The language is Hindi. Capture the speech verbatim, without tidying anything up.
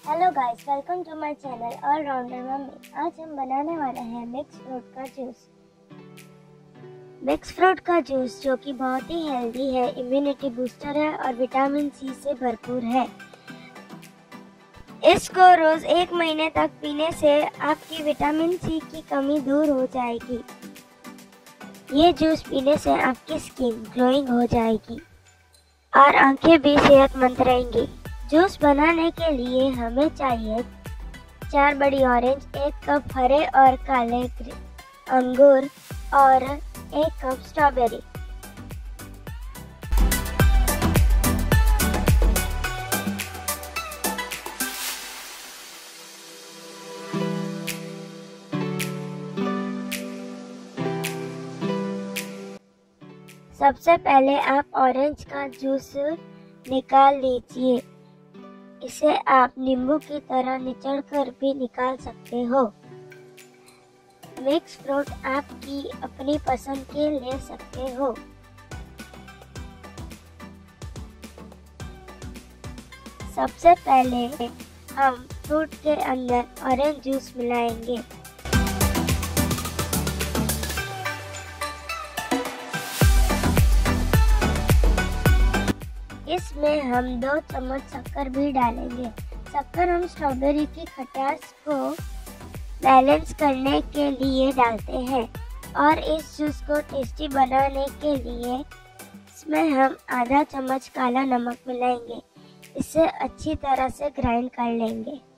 Hello guys, welcome to my channel allrounder mummy. आज हम बनाने वाले हैं मिक्स फ्रूट का जूस। मिक्स फ्रूट का जूस जो कि बहुत ही हेल्दी है, इम्यूनिटी बूस्टर है और विटामिन सी से भरपूर है। इसको रोज एक महीने तक पीने से आपकी विटामिन सी की कमी दूर हो जाएगी। ये जूस पीने से आपकी स्किन ग्लोइंग हो जाएगी और आंखें भी सेहतमंद रहेंगी। जूस बनाने के लिए हमें चाहिए चार बड़ी ऑरेंज, एक कप हरे और काले अंगूर और एक कप स्ट्रॉबेरी। सबसे पहले आप ऑरेंज का जूस निकाल लीजिए। इसे आप नींबू की तरह निचोड़कर भी निकाल सकते हो। मिक्स फ्रूट आपकी अपनी पसंद के ले सकते हो। सबसे पहले हम फ्रूट के अंदर ऑरेंज जूस मिलाएंगे। इसमें हम दो चम्मच शक्कर भी डालेंगे। शक्कर हम स्ट्रॉबेरी की खटास को बैलेंस करने के लिए डालते हैं और इस जूस को टेस्टी बनाने के लिए इसमें हम आधा चम्मच काला नमक मिलाएंगे। इसे अच्छी तरह से ग्राइंड कर लेंगे।